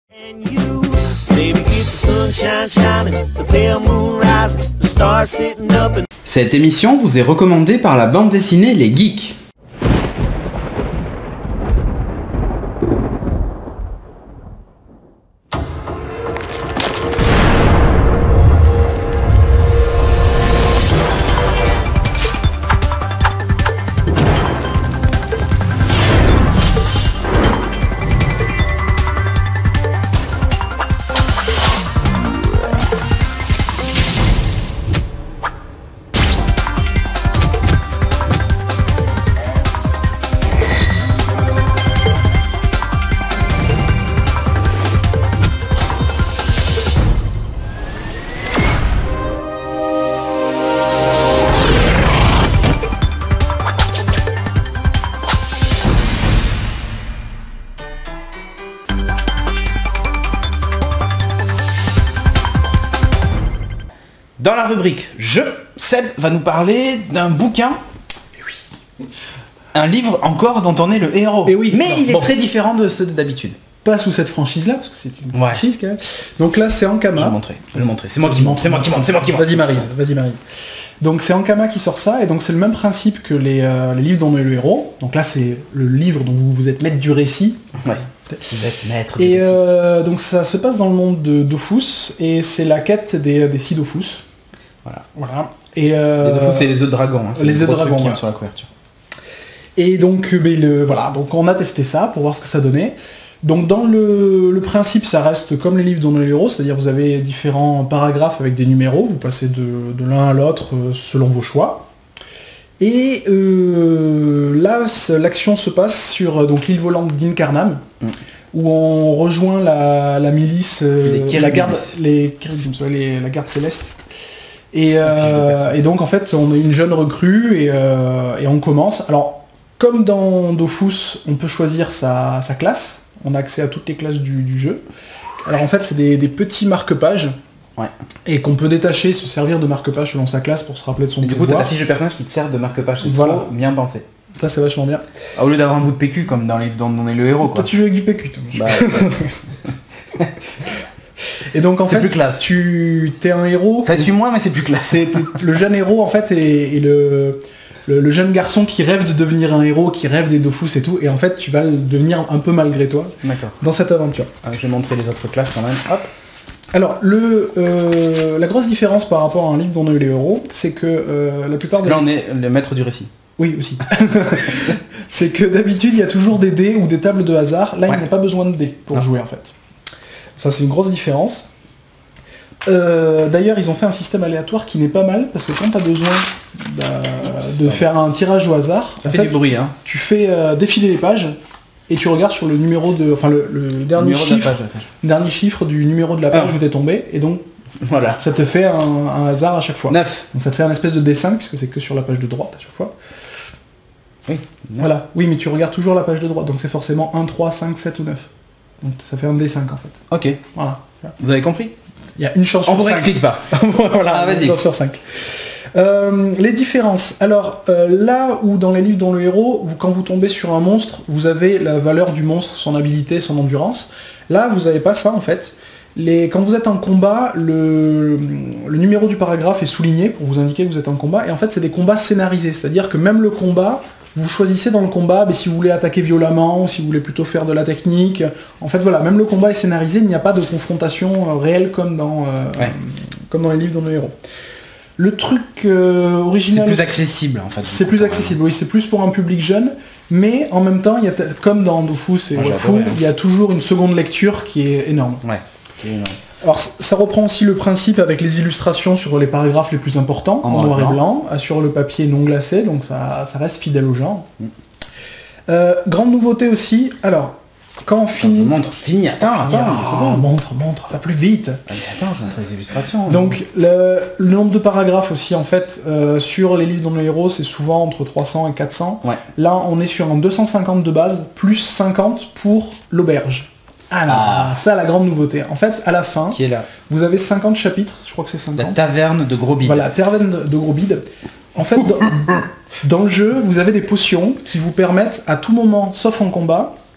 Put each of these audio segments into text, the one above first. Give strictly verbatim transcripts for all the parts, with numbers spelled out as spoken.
Cette émission vous est recommandée par la bande dessinée Les Geeks. Dans la rubrique Jeux, Seb va nous parler d'un bouquin, oui. un livre encore dont on est le héros. Et oui, mais non, il est bon. très différent de ceux d'habitude. Pas sous cette franchise-là, parce que c'est une Ouais. franchise quand même. Donc là, c'est Ankama. Je vais le montrer, je vais le montrer. C'est moi qui monte, c'est moi qui monte, c'est moi qui monte. Vas-y Maryse, vas-y Maryse. Donc c'est Ankama qui sort ça, et donc c'est le même principe que les, euh, les livres dont on est le héros. Donc là, c'est le livre dont vous, vous êtes maître du récit. Ouais. Vous êtes maître du Et récit. euh, donc ça se passe dans le monde de Dofus, et c'est la quête des, des six Dofus. Voilà. Voilà. Et euh, Les deux fous, c'est les œufs de dragon. Hein. C'est les le œufs de gros truc dragon, qu'il y a ouais. sur la couverture. Et donc, ben, le, voilà, donc on a testé ça pour voir ce que ça donnait. Donc dans le, le principe, ça reste comme les livres dont on est le héros, c'est-à-dire vous avez différents paragraphes avec des numéros, vous passez de, de l'un à l'autre euh, selon vos choix. Et euh, là, l'action se passe sur donc l'île volante d'Incarnam, mm. où on rejoint la, la milice, euh, les la garde, les, les, la garde céleste. Et, euh, et donc en fait, on est une jeune recrue et, euh, et on commence. Alors, comme dans Dofus, on peut choisir sa, sa classe. On a accès à toutes les classes du, du jeu. Alors en fait, c'est des, des petits marque-pages. Ouais. Et qu'on peut détacher, se servir de marque-page selon sa classe pour se rappeler de son et pouvoir. du coup, t'as ta fiche de personnage qui te sert de marque-page. C'est voilà. trop bien pensé. Ça, c'est vachement bien. Au lieu d'avoir un bout de P Q comme dans les livres dont on est le héros. Quoi. Toi, tu joues avec du P Q. Bah, et donc en fait, plus classe. tu es un héros. Ça suit moins, mais c'est plus classe. C'est le jeune héros en fait et, et le, le le jeune garçon qui rêve de devenir un héros, qui rêve des Dofus et tout. Et en fait, tu vas le devenir un peu malgré toi. D'accord. Dans cette aventure. Ah, je vais montrer les autres classes quand même. Hop. Alors, le, euh, la grosse différence par rapport à un livre dont on a eu les héros, c'est que euh, la plupart de... Là, on est le maître du récit. Oui, aussi. C'est que d'habitude, il y a toujours des dés ou des tables de hasard. Là, ouais. il n'y a pas besoin de dés pour non. jouer, en fait. Ça, c'est une grosse différence. Euh, D'ailleurs, ils ont fait un système aléatoire qui n'est pas mal, parce que quand tu as besoin de, de faire un tirage au hasard, ça en fait, fait, du bruit, hein. tu fais euh, défiler les pages, et tu regardes sur le numéro de... Enfin, le, le dernier, chiffre, de la page, la page. dernier chiffre du numéro de la page ah. où t'es tombé, et donc voilà. ça te fait un, un hasard à chaque fois. neuf. Donc ça te fait un espèce de D cinq, puisque c'est que sur la page de droite à chaque fois. Oui. Voilà. Oui, mais tu regardes toujours la page de droite, donc c'est forcément un, trois, cinq, sept ou neuf. Donc ça fait un D cinq en fait. Ok. Voilà. Vous avez compris? Il y a une chance On sur vous cinq. explique pas. Voilà, ah, une chance sur cinq. Euh, les différences. Alors, euh, là où dans les livres dont le héros, vous, quand vous tombez sur un monstre, vous avez la valeur du monstre, son habilité, son endurance. Là, vous n'avez pas ça en fait. Les, quand vous êtes en combat, le, le numéro du paragraphe est souligné pour vous indiquer que vous êtes en combat. Et en fait, c'est des combats scénarisés. C'est-à-dire que même le combat, vous choisissez dans le combat mais si vous voulez attaquer violemment, si vous voulez plutôt faire de la technique. En fait, voilà, même le combat est scénarisé. Il n'y a pas de confrontation euh, réelle comme dans, euh, ouais. comme dans les livres dont le héros. Le truc euh, original... C'est plus accessible en fait. C'est plus accessible, oui, c'est plus pour un public jeune, mais en même temps, il y a comme dans Dofus et Moi, Wakfu, hein. il y a toujours une seconde lecture qui est énorme. Ouais, qui est énorme. Alors ça reprend aussi le principe avec les illustrations sur les paragraphes les plus importants, en, en noir et blanc, sur le papier non glacé, donc ça, ça reste fidèle au genre. Mm. Euh, grande nouveauté aussi, alors... Quand on finit... Montre, fini, attends, attends, ah, bon. montre, montre, va plus vite. Mais attends, je montre les illustrations. Donc, le, le nombre de paragraphes aussi, en fait, euh, sur les livres dont le héros, c'est souvent entre trois cents et quatre cents. Ouais. Là, on est sur un deux cent cinquante de base, plus cinquante pour l'auberge. Alors, ah. ça, la grande nouveauté. En fait, à la fin, qui est là. Vous avez cinquante chapitres, je crois que c'est cinquante. La taverne de Gros Bide. Voilà, taverne de Gros Bide. En fait, dans, dans le jeu, vous avez des potions qui vous permettent, à tout moment, sauf en combat,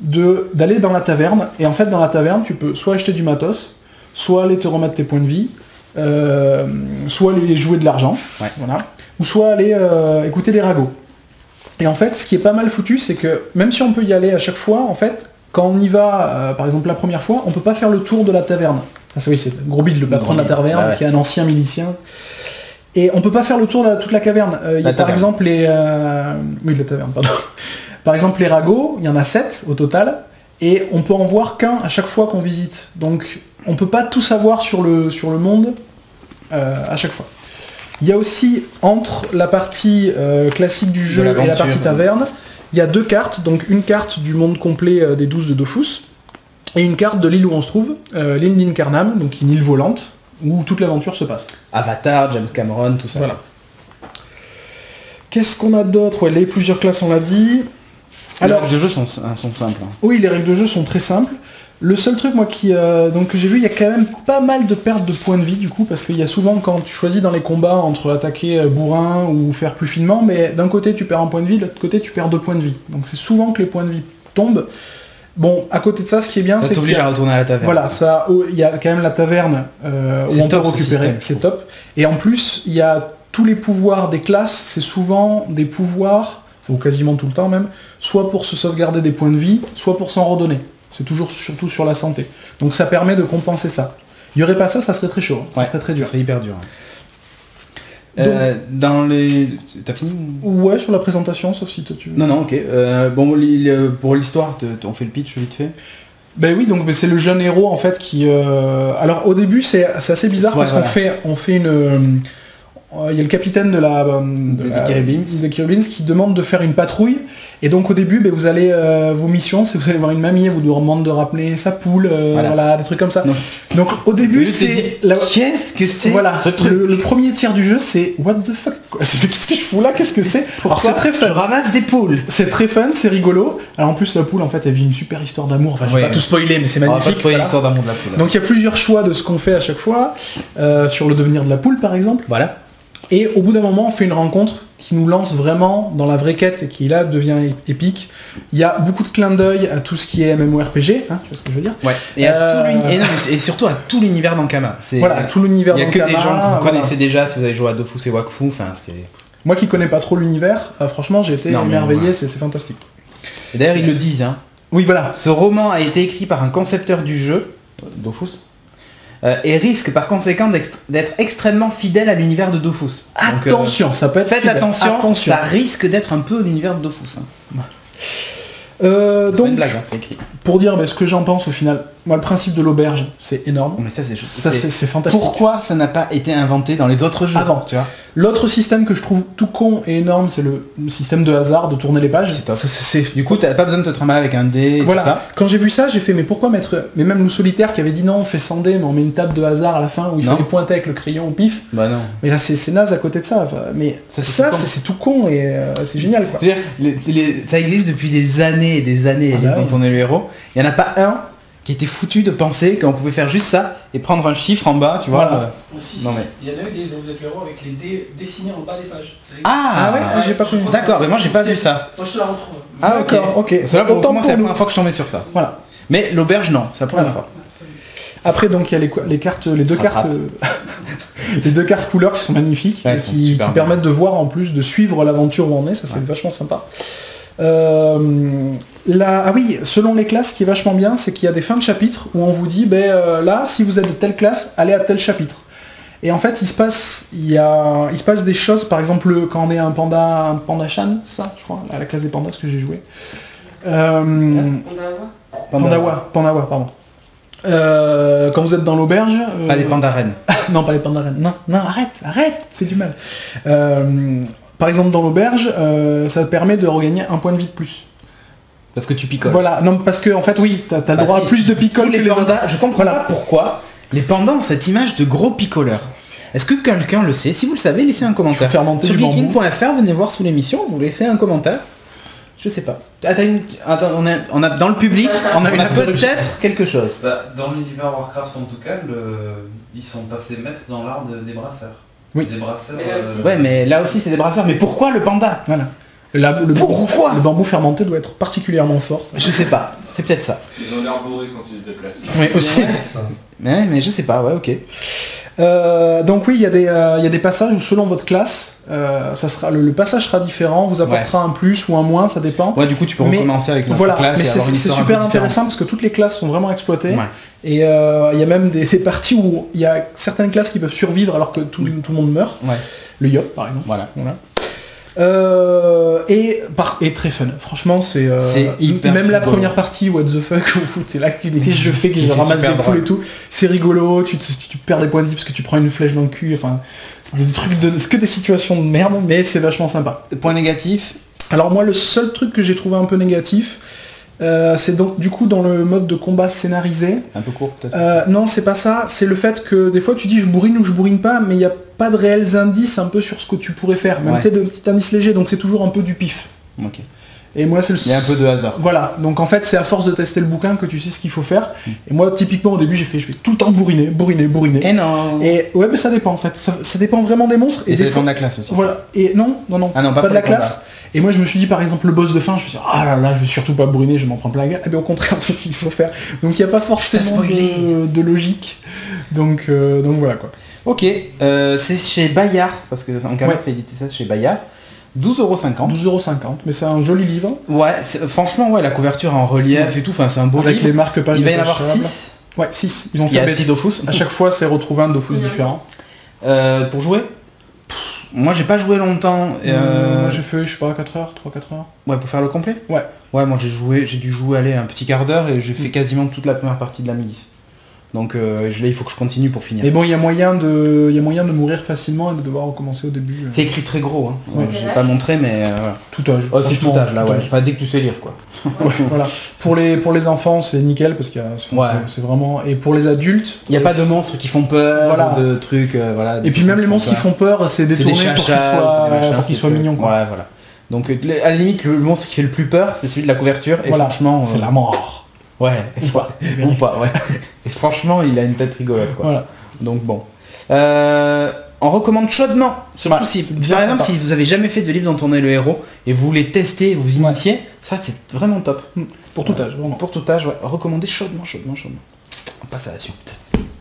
de d'aller dans la taverne, et en fait dans la taverne tu peux soit acheter du matos, soit aller te remettre tes points de vie, euh, soit aller jouer de l'argent, Ouais. voilà, ou soit aller euh, écouter des ragots. Et en fait ce qui est pas mal foutu, c'est que même si on peut y aller à chaque fois, en fait quand on y va, euh, par exemple la première fois, on peut pas faire le tour de la taverne. Ah, c'est, oui, c'est Gros Bide, le patron de la taverne, Ah ouais. qui est un ancien milicien. Et on peut pas faire le tour de la- toute la caverne. Euh, il y a La par taverne. exemple les... euh, Oui, de la taverne, pardon. Par exemple les ragots, il y en a sept au total, et on peut en voir qu'un à chaque fois qu'on visite. Donc on peut pas tout savoir sur le, sur le monde euh, à chaque fois. Il y a aussi, entre la partie euh, classique du jeu et la l'aventure, partie ouais. taverne, il y a deux cartes, donc une carte du monde complet euh, des douze de Dofus, et une carte de l'île où on se trouve, euh, l'île d'Incarnam, donc une île volante, où toute l'aventure se passe. Avatar, James Cameron, tout ça. Voilà. Qu'est-ce qu'on a d'autre? Ouais, les plusieurs classes, on l'a dit. Alors, Alors, les jeux sont, sont simples. hein. oui, les règles de jeu sont très simples. Le seul truc, moi, qui, euh, donc, que j'ai vu, il y a quand même pas mal de pertes de points de vie, du coup, parce qu'il y a souvent, quand tu choisis dans les combats entre attaquer euh, bourrin ou faire plus finement, mais d'un côté, tu perds un point de vie, de l'autre côté, tu perds deux points de vie. Donc c'est souvent que les points de vie tombent. Bon, à côté de ça, ce qui est bien, Ça c'est qu'il t'oblige y a- à retourner à la taverne. Voilà, ça, oh, il y a quand même la taverne euh, où C'est on peut top, ce récupérer, système, je c'est trouve. top. Et en plus, il y a tous les pouvoirs des classes, c'est souvent des pouvoirs, ou quasiment tout le temps même, soit pour se sauvegarder des points de vie, soit pour s'en redonner. C'est toujours surtout sur la santé. Donc ça permet de compenser ça. Il n'y aurait pas ça, ça serait très chaud, hein. ça Ouais, serait très dur. Ça serait hyper dur. hein. Euh, dans les... T'as fini ou- Ouais, sur la présentation, sauf si toi tu veux. Non, non, ok. Euh, bon, l'île- pour l'histoire, te- te- on fait le pitch vite fait. Ben oui, donc ben, c'est le jeune héros en fait qui. euh, Alors au début c'est c'est assez bizarre Ouais, parce voilà. qu'on fait on fait une. euh, Il y a le capitaine de la euh, de Des la- Caribbeans. des Caribbeans qui demande de faire une patrouille et donc au début ben, vous allez euh, vos missions c'est vous allez voir une mamie, elle vous demande de rappeler sa poule, euh, Voilà. voilà. des trucs comme ça. Non. Donc au début Lui, t'es c'est dit, la- Qu'est-ce que c'est voilà ce truc le, le premier tiers du jeu c'est what the fuck quoi. C'est- Qu'est-ce que je fous là, qu'est-ce que c'est? Alors c'est très Je fun. ramasse des poules. C'est très fun, c'est rigolo. Alors en plus la poule en fait elle vit une super histoire d'amour. Enfin je vais Ouais. pas tout spoiler mais c'est On va pas magnifique. spoiler voilà. l'histoire d'amour de la poule. Donc il y a plusieurs choix de ce qu'on fait à chaque fois, euh, sur le devenir de la poule par exemple. Voilà. Et au bout d'un moment, on fait une rencontre qui nous lance vraiment dans la vraie quête et qui là devient é- épique. Il y a beaucoup de clins d'œil à tout ce qui est MMORPG, hein, tu vois ce que je veux dire. Ouais. Et, à Euh, tout l'uni- et, non, mais- et surtout à tout l'univers d'Ankama. C'est- Voilà, tout l'univers Il y a que d'Ankama, des gens que vous voilà. connaissez déjà si vous avez joué à Dofus et Wakfu. Enfin, c'est. Moi qui connais pas trop l'univers, euh, franchement j'ai été Non, mais émerveillé, ouais. c'est c'est fantastique. Et d'ailleurs, ils le disent. Hein. Oui voilà, Ce roman a été écrit par un concepteur du jeu, euh, Dofus, euh, et risque par conséquent d'ext- d'être extrêmement fidèle à l'univers de Dofus. Donc, euh, attention, ça peut être... faites fidèle. attention, attention. ça risque d'être un peu l'univers de Dofus. Hein. Euh, C'est pas une donc, blague, hein, c'est écrit. pour dire mais, ce que j'en pense au final, moi le principe de l'auberge, c'est énorme. Mais ça, c'est Ça c'est- c'est c'est fantastique. Pourquoi ça n'a pas été inventé dans les autres jeux Avant. tu vois L'autre système que je trouve tout con et énorme, c'est le système de hasard, de tourner les pages. C'est top. Ça, c'est- c'est- Du coup, t'as pas besoin de te trimballer avec un dé. et Voilà, tout ça. quand j'ai vu ça, j'ai fait mais pourquoi mettre... Mais même nous solitaire qui avait dit non, on fait cent dés, mais on met une table de hasard à la fin où il Non. fallait pointer avec le crayon au pif. Bah non. Mais là c'est c'est naze à côté de ça. Enfin, mais Ça, ça, c'est tout con. c'est c'est tout con et euh, c'est génial quoi. Je veux dire, les- c'est les- ça existe depuis des années et des années, Ah les- bah quand oui. on est le héros. Il n'y en a pas un qui était foutu de penser qu'on pouvait faire juste ça et prendre un chiffre en bas, tu vois. Voilà. euh. Aussi, Non, mais- il y en a eu des dont vous êtes le héros avec les dés dessinés en bas des pages. C'est rigolo. Ah, Ah ouais, ah, j'ai pas connu. D'accord, mais moi j'ai pas vu ça. Moi je te la retrouve. Ah ok. D'accord, ok. Cela pour Autant moi c'est la pour nous. première fois que je tombais sur ça. Voilà. Mais l'auberge non, c'est la première Voilà. fois. Après donc il y a les, co- les cartes, les deux Ça cartes, rattrape. euh, les deux cartes couleurs qui sont magnifiques, Ouais, et elles sont qui, super qui bien. permettent de voir en plus, de suivre l'aventure où on est, ça c'est Ouais. vachement sympa. Euh, là, ah oui, selon les classes, ce qui est vachement bien, c'est qu'il y a des fins de chapitre où on vous dit, ben euh, là, si vous êtes de telle classe, allez à tel chapitre. Et en fait, il se passe, il y a, il se passe des choses. Par exemple, le- quand on est un panda, un panda chan, ça, je crois, à la classe des pandas, ce que j'ai joué. Euh, On doit avoir. Pandawa, Pandawa, pardon. Euh, quand vous êtes dans l'auberge. euh, Pas des pandarènes. non, pas les pandas reines. Non, non, arrête, arrête, c'est du mal. Euh, par exemple, dans l'auberge, euh, ça te permet de regagner un point de vie de plus. Parce que tu picoles. Voilà, non, parce que en fait, oui, t'as as le Bah droit si. à plus de picole Tous que les les pandas, autres. je comprends Voilà. pas pourquoi les pandas ont cette image de gros picoleurs. Est-ce que quelqu'un le sait? Si vous le savez, laissez un commentaire. faire monter Sur du bambou. geekin point f r, venez voir sous l'émission, vous laissez un commentaire. Je sais pas. Ah, t'as une... Attends, on a, on a dans le public, on a, on a peut-être quelque chose. Bah, dans l'univers Warcraft en tout cas, le- ils sont passés maîtres dans l'art de- des brasseurs. Oui. Des brasseurs. Mais là aussi- euh, Ouais, mais là aussi c'est des brasseurs. Mais pourquoi le panda? Voilà. Là, le, Pourquoi bambou, le bambou fermenté doit être particulièrement fort. Je sais pas, c'est peut-être ça. Ils ont l'air bourrés quand ils se déplacent. Oui, aussi. Mais, mais je sais pas, ouais, ok. Euh, donc oui, il y, a des, euh, il y a des passages où selon votre classe, euh, ça sera, le, le passage sera différent, vous apportera un plus ou un moins, ça dépend. Ouais, du coup, tu peux Mais- recommencer avec notre Voilà, classe mais et c'est avoir une c'est histoire un super peu différente. intéressant parce que toutes les classes sont vraiment exploitées. Ouais. Et euh, il y a même des, des parties où il y a certaines classes qui peuvent survivre alors que tout, tout le monde meurt. Ouais. Le Yop par exemple. Voilà. Voilà. Euh, et, par, et très fun. Franchement, c'est euh, C'est hyper même la rigolo. première partie what the fuck où c'est là que qu'est-ce que je fais que je C'est ramasse des super poules drôle. et tout. C'est rigolo. Tu, te- tu perds des points de vie parce que tu prends une flèche dans le cul. Enfin, c'est des trucs de c'est que des situations de merde, mais c'est vachement sympa. Point négatif. Alors moi, le seul truc que j'ai trouvé un peu négatif, euh, c'est donc du coup dans le mode de combat scénarisé. Un peu court peut-être. Euh, non, c'est pas ça. C'est le fait que des fois tu dis je bourrine ou je bourrine pas, mais il n'y a pas de réels indices un peu sur ce que tu pourrais faire. Même Ouais. tu sais, de petits indices légers, donc c'est toujours un peu du pif. Ok. Et moi, c'est le. Il y a un peu de hasard. Voilà. Donc en fait, c'est à force de tester le bouquin que tu sais ce qu'il faut faire. Et moi, typiquement au début, j'ai fait, je vais tout le temps bourriner, bourriner, bourriner. Et non. Et ouais, mais ça dépend en fait. Ça, ça dépend vraiment des monstres. Et, Et, ça des dépend fois- de la classe aussi. Voilà. Et non, non, non. Ah non, pas de pour la le classe. Et moi, je me suis dit, par exemple, le boss de fin, je me suis dit, ah là là, je vais surtout pas bourriner, je vais m'en prendre plein la gueule. Eh bien, au contraire, c'est ce qu'il faut faire. Donc, il n'y a pas forcément spoilé. de, de logique. Donc, euh, donc voilà quoi. Ok, euh, c'est chez Bayard, parce que Ankama Ouais. fait éditer ça chez Bayard. douze euros cinquante. douze euros cinquante, mais c'est un joli livre. Ouais, c'est- franchement, ouais, la couverture en relief et tout, enfin, c'est un beau Avec livre. les marque-pages. Il va y en avoir détachables. six. Ouais, six. Ils ont Il y a fait six Dofus. à chaque fois, c'est retrouver un Dofus différent. Euh, pour jouer Moi, j'ai pas joué longtemps. euh, Moi, j'ai fait, je sais pas, quatre heures, trois quatre heures. Ouais, pour faire le complet Ouais. Ouais, moi j'ai joué, j'ai dû jouer aller un petit quart d'heure et j'ai fait quasiment toute la première partie de la milice. Donc euh, je- là, il faut que je continue pour finir. Mais bon, il y a moyen de, il y a moyen de mourir facilement et de devoir recommencer au début. euh, C'est écrit très gros, hein. Ouais. Je vais pas montrer, mais euh, voilà. Tout âge. Oh, c'est tout franchement, âge là, ouais. Enfin, dès que tu sais lire, quoi. Ouais, voilà. Pour les, pour les enfants, c'est nickel parce qu'il y a, c'est- Ouais. c'est vraiment. Et pour les adultes, Il n'y a pas de monstres qui font peur, Voilà. de trucs, euh, voilà. Et puis même les monstres qui font peur, c'est C'est des détourné pour qu'ils chachas, soient, c'est des machins, pour qu'ils c'est soient que- mignons. Quoi. Ouais, voilà. Donc euh, à la limite, le monstre qui fait le plus peur, c'est celui de la couverture. Et Voilà. franchement, C'est euh, la mort. Ouais, Ou pas. ou pas, ouais. Et franchement, il a une tête rigolote, quoi. Voilà. Donc bon. Euh, on recommande chaudement. Surtout Ouais, si, c'est bien par exemple, sympa. si vous avez jamais fait de livre dont on est le héros et vous voulez tester, vous initier, ça c'est vraiment top. Pour tout âge, vraiment. Pour tout âge, ouais. Recommandé chaudement, chaudement, chaudement. On passe à la suite.